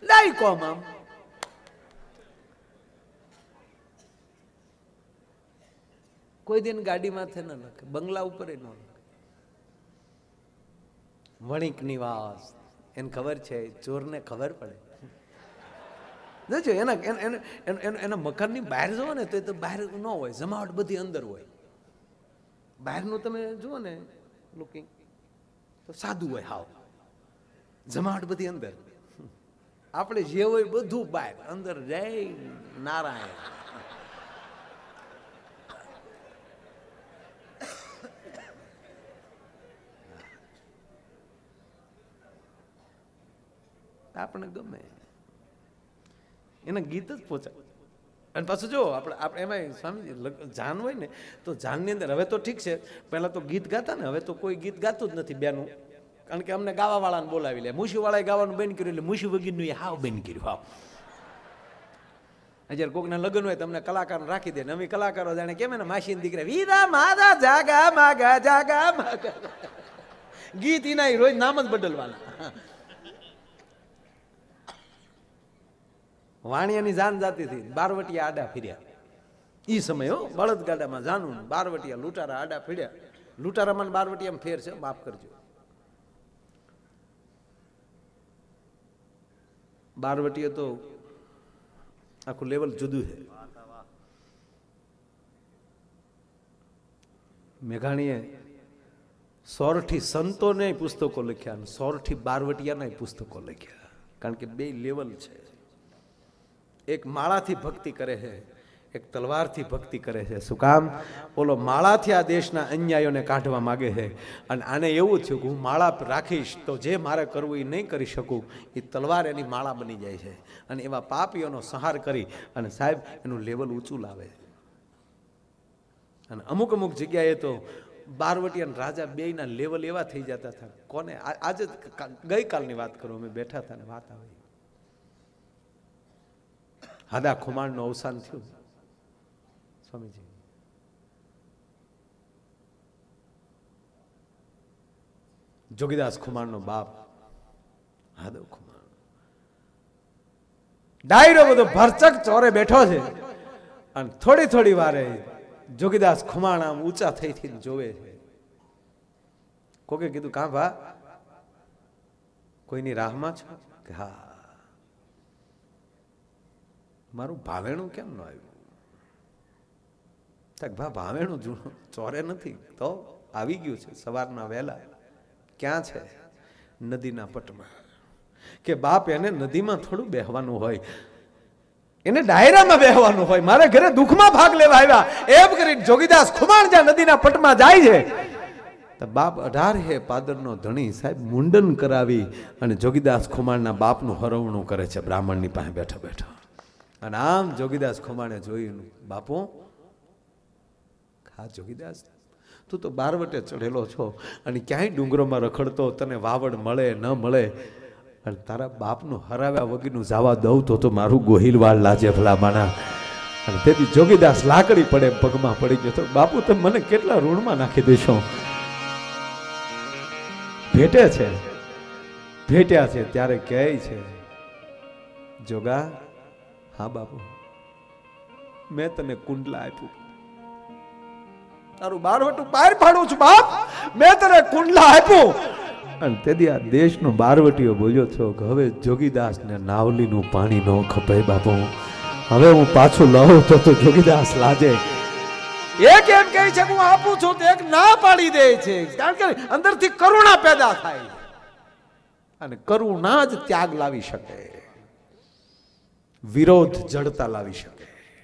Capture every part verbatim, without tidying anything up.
લાઈ કોમ આમ કોઈ દિન ગાડી માથે ન લખે, બંગલા ઉપર ન લખે. વણિક નિવાસ એને ખબર છે, ચોરને ખબર પડે. જો એના એના મકાનની બહાર જુઓ ને તો એ તો બહાર ન હોય, જમાવટ બધી અંદર હોય. બહારનું તમે જુઓ ને લુકિંગ તો સાદું હોય, હાવ જમાવટ બધી અંદર. આપણે જે હોય બધું બહાર, અંદર જય નારાયણ. આપણે ગમે એના ગીત જ પહોંચાય. અને પાછું જો આપણે આપણે એમાં સ્વામી જાન હોય ને તો જાનની અંદર હવે તો ઠીક છે, પહેલા તો ગીત ગાતા ને, હવે તો કોઈ ગીત ગાતું જ નથી બેનું, કારણ કે અમને ગાવા વાળાને બોલાવી લે. મુશી વાળાએ ગાવાનું બંધ કર્યું એટલે મુશી વગીરનું એ હાવ બંધ કર્યું. હાવ જયારે કોકના લગ્ન હોય તમને કલાકાર રાખી દે ને, અમે કલાકારો જાણે કેમ ને માસી દીકરા વીરા મારા જાગા માગા જાગા માગા ગીત એના રોજ નામ જ બદલવાના. વાણિયાની જાન જાતી હતી, બારવટિયા આડા ફર્યા ઈ સમય હો, બળદગાડામાં જાનું બારવટિયા લૂંટારા આડા ફર્યા. લૂંટારામાં બારવટિયામાં ફેર છે, માફ કરજો. બારવટિયા તો આખું લેવલ જુદું છે. મેઘાણીએ સોરઠી સંતોને પુસ્તકો લખ્યા અને સોરઠી બારવટિયાના પુસ્તકો લખ્યા, કારણ કે બે લેવલ છે. એક માળાથી ભક્તિ કરે છે, એક તલવારથી ભક્તિ કરે છે. શું કામ? ઓલો માળાથી આ દેશના અન્યાયોને કાઢવા માગે છે, અને આને એવું થયું કે હું માળા રાખીશ તો જે મારે કરવું એ નહીં કરી શકું, એ તલવાર એની માળા બની જાય છે, અને એવા પાપીઓનો સંહાર કરી અને સાહેબ એનું લેવલ ઊંચું લાવે. અને અમુક અમુક જગ્યાએ તો બારવટી અને રાજા બેયના લેવલ એવા થઈ જતા હતા. કોને આજે ગઈકાલની વાત કરું, અમે બેઠા હતા ને વાત આવી, હાદા ખુમાણનું અવસાન થયું સ્વામીજી. જોગીદાસ ખુમાણનો બાપ હાદવ ખુમાણ, ડાયરો બધો ભરચક ચોરે બેઠો છે, અને થોડી થોડી વારે જોગીદાસ ખુમાણ આમ ઊંચા થઈ થઈને જોવે છે. કોકે કીધું કાં ભા કોઈની રાહમાં છો? કે હા. મારું ભાવેણું કેમ ન આવ્યું? ભા ભાવેણું જૂનું ચોરે નથી તો આવી ગયું છે સવારના વહેલા. ક્યાં છે? નદીના પટમાં. કે બાપ એને નદીમાં થોડું બેહવાનું હોય, એને ડાયરામાં બેહવાનું હોય. મારે ઘરે દુઃખમાં ભાગ લેવા આવ્યા એમ કરીને જોગીદાસ ખુમાણ જ્યાં નદીના પટમાં જાય છે, તો બાપ અઢાર હે પાદરનો ધણી સાહેબ મુંડન કરાવી અને જોગીદાસ ખુમાણના બાપનું હરવણું કરે છે બ્રાહ્મણની પાસે બેઠા બેઠા. અને આમ જોગીદાસ ખુમાણે જોયું, બાપુ હા જોગીદાસ તું તો બારવટે ચડેલો છો અને ક્યાંય ડુંગરોમાં રખડતો, તને વાવડ મળે ન મળે, અને તારા બાપનું હરાવ્યા વગરનું જવા દઉં તો તો મારું ગોહિલવાળ લાજે ભલા માણા. અને તેથી જોગીદાસ લાકડી પડે પગમાં પડી ગયો, તો બાપુ તમે મને કેટલા ઋણમાં નાખી દેશો. ભેટે છે, ભેટ્યા છે ત્યારે કહે છે, જોગા હા બાપુ મેં તને કુંડલા આપ્યું, તારું બારવટું બહાર પાડું છું બાપ, મેં તને કુંડલા આપ્યું. અને તેથી આ દેશનો બારવટીઓ બોલ્યો છો કે હવે જોગીદાસ ને નાવલીનું પાણી ન ખપે બાપુ, હવે હું પાછું લઉં તો તો જોગીદાસ લાજે. એક એમ કહે છે હું આપું છું તો એક ના પાડી દે છે, કારણ કે અંદરથી કરુણા પેદા થાય, અને કરુણા જ ત્યાગ લાવી શકે, વિરોધ જડતા લાવી શકે.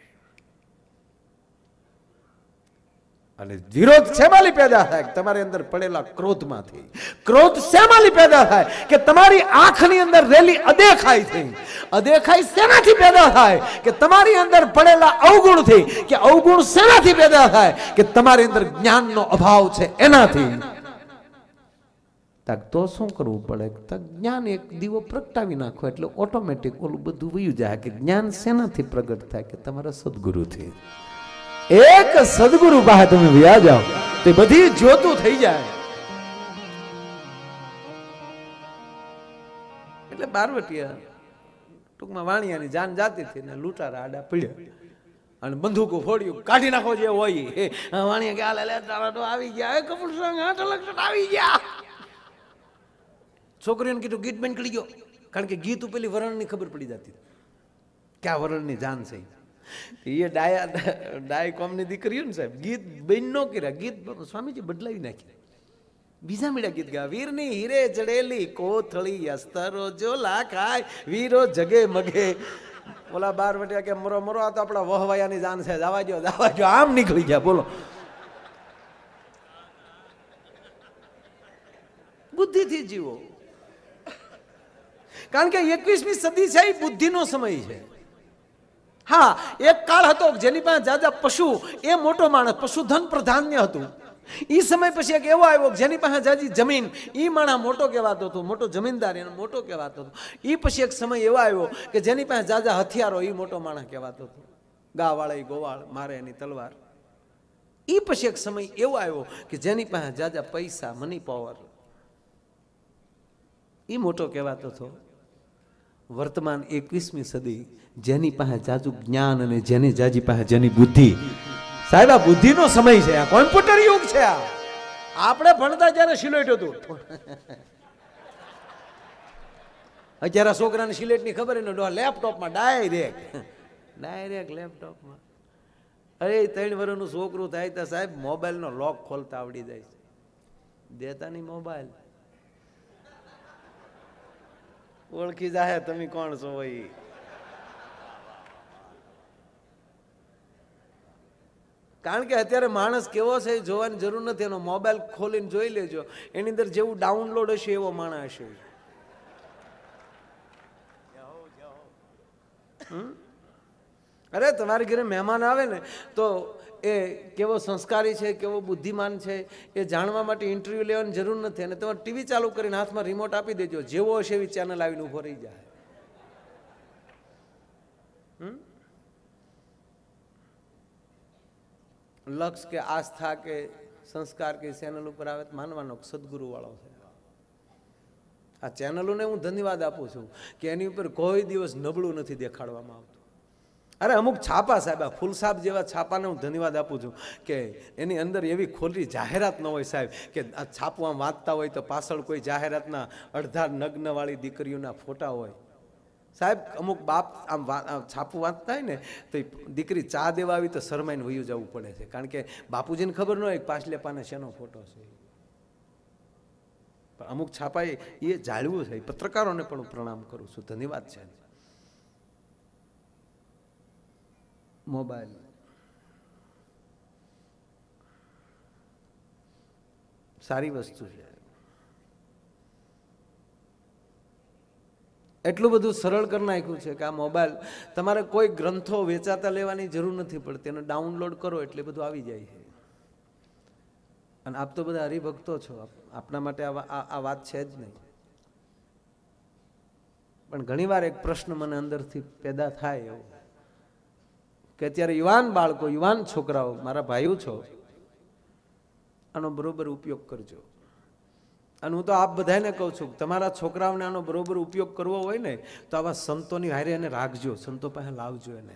અને વિરોધ શેમાલી પેદા થાય? તમારી અંદર પડેલા ક્રોધમાંથી. ક્રોધ શેમાલી પેદા થાય? કે તમારી આંખની અંદર રેલી અદેખાઈ થઈ. અદેખાઈ શેનાથી પેદા થાય? કે તમારી અંદર પડેલા અવગુણથી. કે અવગુણ શેનાથી પેદા થાય? કે તમારી અંદર જ્ઞાનનો અભાવ છે એનાથી. તો શું કરવું પડે? જ્ઞાન એક દીવો પ્રગટાવી નાખો એટલે ઓટોમેટિક ઓલું બધું વયું જાય. કે જ્ઞાન શેનાથી પ્રગટ થાય? કે તમારા સદગુરુથી. એક સદગુરુ પાસે તમે વ્યા જાઓ તો બધી જ્યોતું થઈ જાય. એટલે બારવટિયા ટૂંકમાં વાણિયાની જાન જાતી હતી ને લૂંટારા આડા પીડ્યા અને બંદૂકો ફોડ્યું, કાઢી નાખો જે હોય એ. વાણિયા કે હાલે લે તારા તો આવી ગયા, કપૂર સંગ આઠ લક્ષ આવી ગયા. છોકરીઓને કીધું ગીત બંધ કરી ગયો, કારણ કે ગીત પેલી વરણની ખબર પડી જતી કે આ વરણની જાન છે. એ ડાયા ડાય કોમની દીકરીઓ ને સાહેબ ગીત બંધ ન કર્યા, ગીત સ્વામીજી બદલાવી નાખ્યા, બીજા મીડા ગીત ગયા. વીરની હીરે જડેલી કોથળી અસ્તરો જો લાખાય વીરો જગે મગે. ઓલા બાર વટ્યા કે મરો મરો આ તો આપણા વહવાયાની જાન છે, જવા દો જવા દો, આમ નીકળી ગયા. બોલો બુદ્ધિથી જીવો, કારણ કે એકવીસમી સદી છે એ બુદ્ધિનો સમય છે. હા, એક કાળ હતો જેની પાસે જાજા પશુ એ મોટો માણસ, પશુધન પ્રધાન્ય હતું. એ સમય પછી એક એવો આવ્યો જેની પાસે જાજી જમીન એ માણસ મોટો કહેવાતો હતો, મોટો જમીનદાર એનો મોટો કહેવાતો હતો. એ પછી એક સમય એવો આવ્યો કે જેની પાસે જાજા હથિયારો એ મોટો માણસ કહેવાતો હતો. ગા વાળા ગોવાળ મારે એની તલવાર. એ પછી એક સમય એવો આવ્યો કે જેની પાસે જાજા પૈસા મની પાવર એ મોટો કહેવાતો હતો. વર્તમાન એકવીસમી સદી જેની પાસે જાજુ જ્ઞાન અને જેની જાજી પાસે જેની બુદ્ધિ, સાહેબ આ બુદ્ધિનો સમય છે, આ કોમ્પ્યુટર યુગ છે. આ આપણે ભણતા જ્યારે સિલેટ હતું, અત્યારે છોકરાને સિલેટની ખબર ને લેપટોપમાં ડાયરેક્ટ ડાયરેક્ટ લેપટોપમાં. અરે ત્રણ વર્ષનું છોકરું થાય તો સાહેબ મોબાઈલનો લોક ખોલતા આવડી જાય છે, દેતા નહીં મોબાઈલ. ઓળખી જાય તમે કોણ છો ભાઈ. કારણ કે અત્યારે માણસ કેવો છે એ જોવાની જરૂર નથી, એનો મોબાઈલ ખોલીને જોઈ લેજો, એની અંદર જેવું ડાઉનલોડ હશે એવો માણસ હશે. અરે તમારી ઘરે મહેમાન આવે ને તો એ કેવો સંસ્કારી છે, કેવો બુદ્ધિમાન છે એ જાણવા માટે ઇન્ટરવ્યુ લેવાની જરૂર નથી. અને તમારે ટીવી ચાલુ કરીને હાથમાં રિમોટ આપી દેજો, જેવો હશે એવી ચેનલ આવીને ઉભો રહી જાય. લક્ષ કે આસ્થા કે સંસ્કાર કે ચેનલ ઉપર આવે માનવાનો સદગુરુ વાળો છે. આ ચેનલોને હું ધન્યવાદ આપું છું કે એની ઉપર કોઈ દિવસ નબળું નથી દેખાડવામાં આવતું. અરે અમુક છાપા સાહેબ, આ ફૂલસાબ જેવા છાપાને હું ધન્યવાદ આપું છું કે એની અંદર એવી ખોટી જાહેરાત ન હોય સાહેબ, કે આ છાપું આમ વાંચતા હોય તો પાછળ કોઈ જાહેરાતના અડધા નગ્નવાળી દીકરીઓના ફોટા હોય. સાહેબ અમુક બાપ આમ છાપું વાંચતા હોય ને તો દીકરી ચા દેવા આવી તો શરમાઈને વયું જવું પડે છે, કારણ કે બાપુજીને ખબર ન હોય પાછલે પાને શેનો ફોટો છે. પણ અમુક છાપાએ એ જાળવું છે. પત્રકારોને પણ હું પ્રણામ કરું છું, ધન્યવાદ છે. મોબાઈલ સારી વસ્તુ છે, એટલું બધું સરળ કરી નાખ્યું છે કે આ મોબાઈલ તમારે કોઈ ગ્રંથો વેચાતા લેવાની જરૂર નથી પડતી, એને ડાઉનલોડ કરો એટલે બધું આવી જાય છે. અને આપ તો બધા હરિભક્તો છો, આપણા માટે આ વાત છે જ નહીં. પણ ઘણીવાર એક પ્રશ્ન મને અંદરથી પેદા થાય એવો કે અત્યારે યુવાન બાળકો, યુવાન છોકરાઓ, મારા ભાઈઓ છો, આનો બરોબર ઉપયોગ કરજો. અને હું તો આપ બધાને કહું છું તમારા છોકરાઓને આનો બરોબર ઉપયોગ કરવો હોય ને તો આવા સંતોની હારે એને રાખજો, સંતો પાસે લાવજો એને.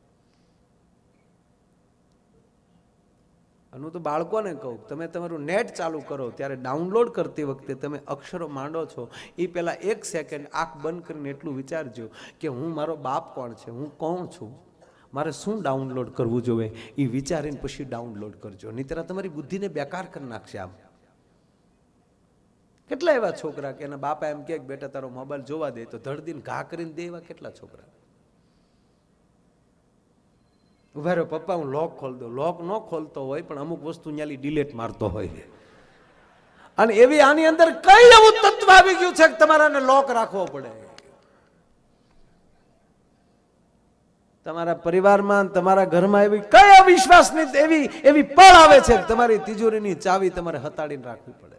અને હું તો બાળકોને કહું તમે તમારું નેટ ચાલુ કરો ત્યારે ડાઉનલોડ કરતી વખતે તમે અક્ષરો માંડો છો એ પહેલાં એક સેકન્ડ આંખ બંધ કરીને એટલું વિચારજો કે હું, મારો બાપ કોણ છે, હું કોણ છું, મારે શું ડાઉનલોડ કરવું જોઈએ, એ વિચારીને પછી ડાઉનલોડ કરજો. નહીંતર તમારી બુદ્ધિને બેકાર કરી નાખશે. આમ કેટલા એવા છોકરા કે એના બાપા એમ કે બેટા તારો મોબાઈલ જોવા દે તો ધડદીને ઘા કરીને દે, એવા કેટલા છોકરા. ઉભા રહ્યો પપ્પા હું લોક ખોલ દઉં. લોક ન ખોલતો હોય પણ અમુક વસ્તુ ન્યાલી ડિલેટ મારતો હોય. અને એવી આની અંદર કઈ એવું તત્વ આવી ગયું છે કે તમારાને લોક રાખવો પડે. તમારા પરિવારમાં, તમારા ઘરમાં એવી કઈ અવિશ્વાસની એવી એવી પળ આવે છે કે તમારી તિજોરીની ચાવી તમારે હતાડીને રાખવી પડે.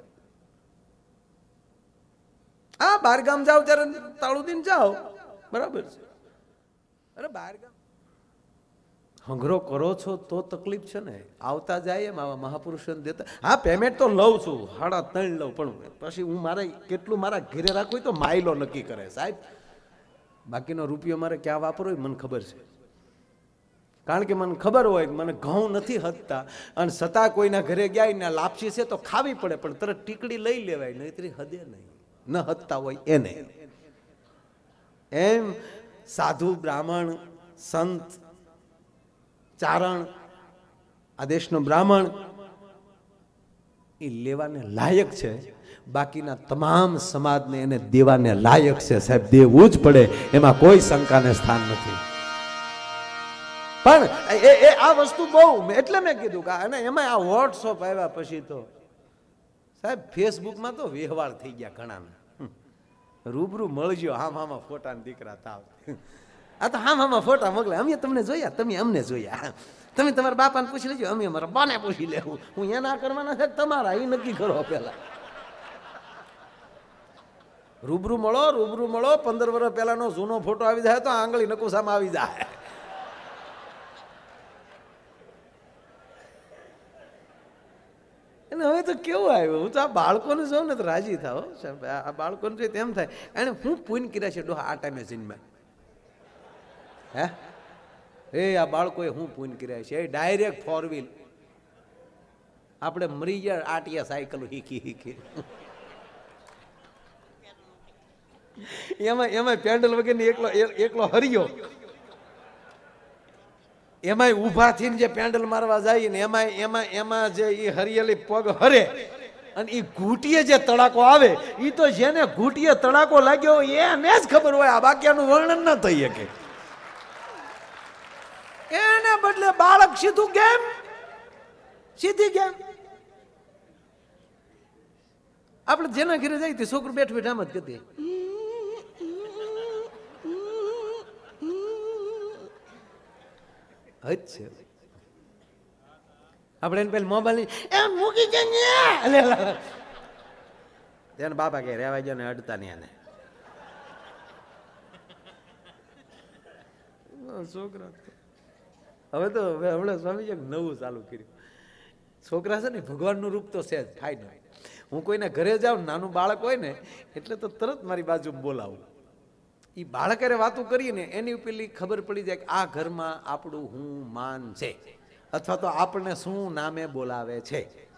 હા, બહાર ગામ જાઓ ત્યારે તાળું દઈને જાઓ, બરાબર છે. અરે બહાર ગામ હંગરો કરો છો તો તકલીફ છે ને. આવતા જાય એમ આવા મહાપુરુષોને દેતા. હા, પેમેન્ટ તો લઉં છું, સાડા ત્રણ લઉં, પણ પછી હું મારે કેટલું મારા ઘરે રાખવું તો માઇલો નક્કી કરે સાહેબ. બાકીનો રૂપિયો મારે ક્યાં વાપરવો એ મને ખબર છે, કારણ કે મને ખબર હોય કે મને ઘઉં નથી હદતા, અને છતાં કોઈના ઘરે ગયા ને લાપસી છે તો ખાવી પડે, પણ તરત ટીકડી લઈ લેવાય, નહીતરી હદે નહીં, ન હદતા હોય એને. એમ સાધુ બ્રાહ્મણ સંત ચારણ આ દેશનો બ્રાહ્મણ એ લેવાને લાયક છે, બાકીના તમામ સમાજને એને દેવાને લાયક છે. સાહેબ દેવું જ પડે, એમાં કોઈ શંકાને સ્થાન નથી. પણ એ એ આ વસ્તુ બહુ, એટલે મેં કીધું કે અને એમાં આ વોટ્સઅપ આવ્યા પછી તો સાહેબ ફેસબુકમાં તો વ્યવહાર થઈ ગયા ઘણાના. રૂબરૂ મળજો, હામ હામાં ફોટા દીકરા તાવ, આ તો હામ હામાં ફોટા મોકલે, અમે તમને જોયા, તમે અમને જોયા, તમે તમારા બાપાને પૂછી લેજો, અમે અમારા બાને પૂછી લેવું, હું એના કરવાના છે તમારા, એ નક્કી કરો પેલા. રૂબરૂ મળો, રૂબરૂ મળો. પંદર વર્ષ પહેલાનો જૂનો ફોટો આવી જાય તો આંગળી નકુસામાં આવી જાય. અને હવે તો કેવું આવ્યું, હું તો આ બાળકોને જોઉં ને તો રાજી થાવ. આ બાળકોને જોઈ તેમ થાય એને હું પૂન કર્યા છે ડોહા આ ટાઈમે જીનમાં. હે એ આ બાળકોએ હું પૂન કર્યા છે, એ ડાયરેક્ટ ફોર વ્હીલ, આપણે મરી ગયા આટિયા સાયકલ શીખી શીખી, એમાં એમાં પેન્ડલ વગરની એકલો એકલો હરિયો, એમાં ઉભા થઈને જે પેન્ડલ મારવા જાય ને એમાં એમાં એમાં જે એ હરિયેલી પગ હરે અને એ ઘૂંટીએ જે તડાકો આવે, એ તો જેને ઘૂંટીએ તડાકો લાગ્યો એને જ ખબર હોય, આ બાકીનું વર્ણન ન થઈ શકે. એને બદલે બાળક સીધું ગેમ, સીધી ગેમ. આપણે જેના ઘરે જાય તે છોકરું બેઠ બેઠ આમ જ કરતી, આપણે એને પેલા મોબાઈલ એમ મૂકી જાય, બાપા કે રેવા ગયો ને અડતા નહીં એને છોકરા. હવે તો હમણાં સ્વામીજી નવું ચાલુ કર્યું, છોકરા છે ને ભગવાનનું રૂપ તો છે જ, થાય નહીં. હું કોઈના ઘરે જાઉં, નાનું બાળક હોય ને એટલે તો તરત મારી બાજુ બોલાવું. એ બાળક અરે વાતો કરીએ ને એની પેલી ખબર પડી જાય કે આ ઘરમાં આપણું હું માન છે, અથવા તો આપણને શું નામે બોલાવે છે.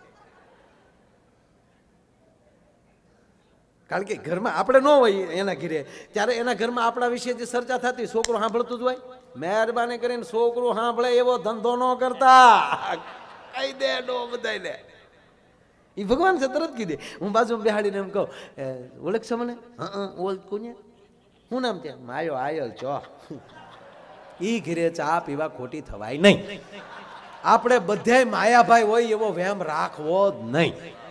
કારણ કે ઘરમાં આપણે ન હોય એના ઘરે, ત્યારે એના ઘરમાં આપણા વિશે જે ચર્ચા થતી છોકરો સાંભળતું જ હોય. મહેરબાની કરીને છોકરો સાંભળે એવો ધંધો ન કરતા, કહી દે ડો બધાય લે. એ ભગવાન છે તરત કીધે. હું બાજુ બેહાડીને એમ કહું, ઓળખશો મને? હા ઓળ કોને, શું નામ ત્યાં? માયો આયલ ચો. ઈ ઘરે ચા પીવા ખોટી થવાય નહીં. આપણે બધાય માયાભાઈ હોય એવો વહેમ રાખવો જ નહીં.